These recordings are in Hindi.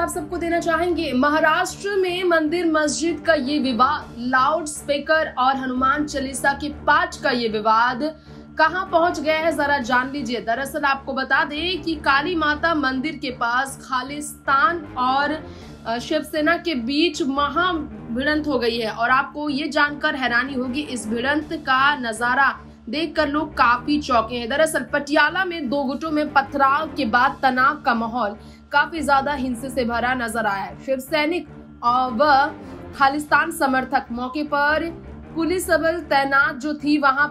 आप सबको देना चाहेंगे। महाराष्ट्र में मंदिर मस्जिद का ये विवाद, लाउड स्पीकर और हनुमान चालीसा के पाठ का ये विवाद कहां पहुंच गया है, जरा जान लीजिए। दरअसल आपको बता दें कि काली माता मंदिर के पास खालिस्तान और शिवसेना के बीच महा भिड़ंत हो गई है और आपको ये जानकर हैरानी होगी, इस भिड़ंत का नजारा देखकर लोग काफी चौंके हैं। दरअसल पटियाला में दो गुटों में पथराव के बाद तनाव का माहौल काफी ज्यादा हिंसे से भरा नजर आया है। शिव सैनिक व खालिस्तान समर्थक मौके पर पुलिस बल तैनात जो थी वहां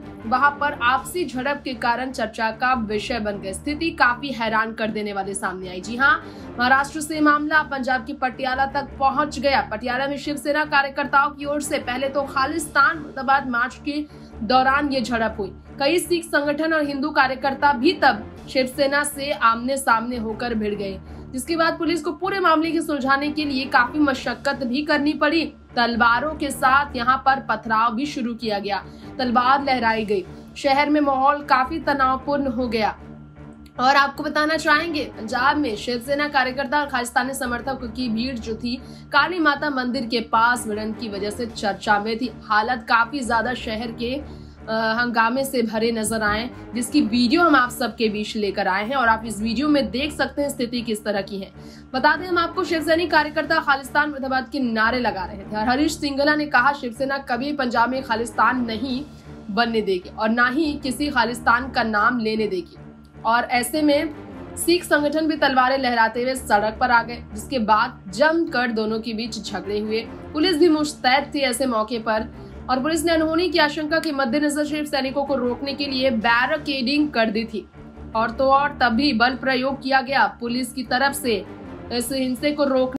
पर आपसी झड़प के कारण चर्चा का विषय बन गई। स्थिति काफी हैरान कर देने वाले सामने आई। जी हाँ, महाराष्ट्र से मामला पंजाब की पटियाला तक पहुंच गया। पटियाला में शिवसेना कार्यकर्ताओं की ओर से पहले तो खालिस्तान मुर्दाबाद मार्च के दौरान ये झड़प हुई। कई सिख संगठन और हिंदू कार्यकर्ता भी तब शिवसेना से आमने सामने होकर भिड़ गए, जिसके बाद पुलिस को पूरे मामले को सुलझाने के लिए काफी मशक्कत भी करनी पड़ी। तलवारों के साथ यहाँ पर पथराव भी शुरू किया गया, तलवार लहराई गई। शहर में माहौल काफी तनावपूर्ण हो गया। और आपको बताना चाहेंगे, पंजाब में शिवसेना कार्यकर्ता और खालिस्तानी समर्थकों की भीड़ जो थी काली माता मंदिर के पास भिड़ंत की वजह से चर्चा में थी। हालत काफी ज्यादा शहर के हंगामे से भरे नजर आए, जिसकी वीडियो हम आप सबके बीच लेकर आए हैं और आप इस वीडियो में देख सकते हैं स्थिति किस तरह की है। बता दें हम आपको, शिवसैनिक कार्यकर्ता खालिस्तान मुर्दाबाद के नारे लगा रहे थे और हरीश सिंगला ने कहा शिवसेना कभी पंजाब में खालिस्तान नहीं बनने देगी और ना ही किसी खालिस्तान का नाम लेने देगी। और ऐसे में सिख संगठन भी तलवारें लहराते हुए सड़क पर आ गए, जिसके बाद जमकर दोनों के बीच झगड़े हुए। पुलिस भी मुस्तैद थी ऐसे मौके पर और पुलिस ने अनहोनी की आशंका के मद्देनजर शिव सैनिकों को रोकने के लिए बैरिकेडिंग कर दी थी और तभी बल प्रयोग किया गया पुलिस की तरफ से इस हिंसे को रोकने